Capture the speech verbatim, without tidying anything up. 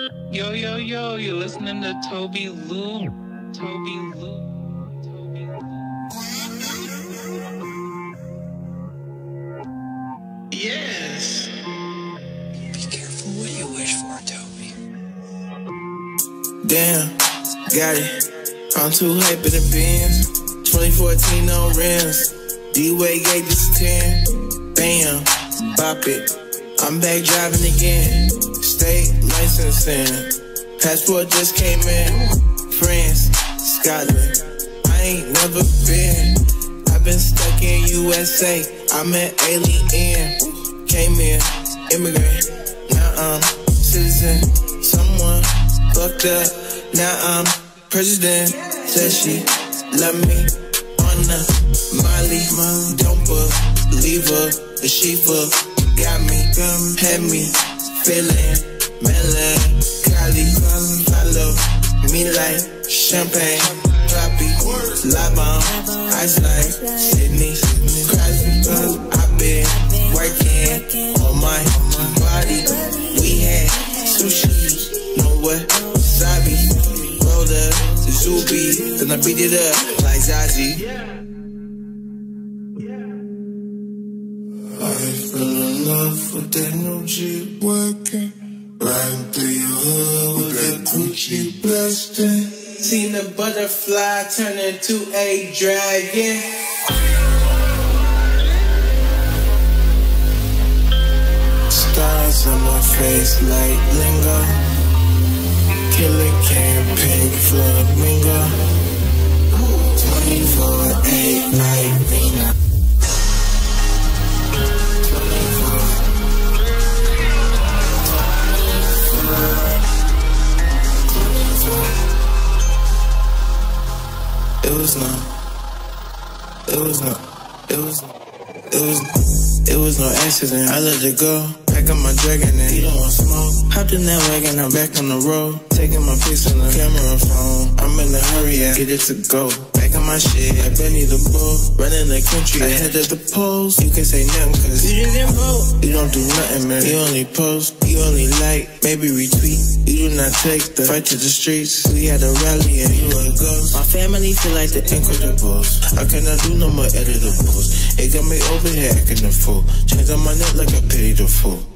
Yo, yo, yo, you're listening to Toby Lou. Toby Lou. Toby Lou. Yes. Be careful what you wish for, Toby. Damn, got it. I'm too hyper than Benz. twenty fourteen on rims. D-Way gave this a ten. Bam, bop it. I'm back driving again. State licensing. Passport just came in. France, Scotland. I ain't never been. I've been stuck in U S A. I'm an alien. Came in, immigrant. Now I'm citizen. Someone fucked up. Now I'm president. Said she love me on the Molly. Don't believe her. The sheeper got me, had me feeling melancholy. Follow me like champagne, sloppy, live on ice like Sydney Crosby. I've been working on my body. We had sushi, no wasabi. Rolled up the Zuby, then I beat it up like Zazie. I fell in love with that new Jeep working. Riding through your hood with that Gucci blasting. Seen a butterfly turn into a dragon. Stars on my face like lingo. Killer campaign flamingo. twenty-four eight like Rena. It was no, it was no, it was, it was, it was no accident. I let it go, pack up my dragon and he don't want smoke. Hopped in that wagon, I'm back on the road, taking my pics on the camera phone. I'm in a hurry, I get it to go. Back on my shit, I Benny the Bull, running the country ahead of the polls. You can say nothing cause you didn't vote. You don't do nothing, man. You only post, you only like, maybe retweet. You do not take the fight to the streets. We had a rally and you were a ghost. My family feel like the Incredibles. I cannot do no more editables. It got me over here acting a fool. Chains on my neck like I pity the fool.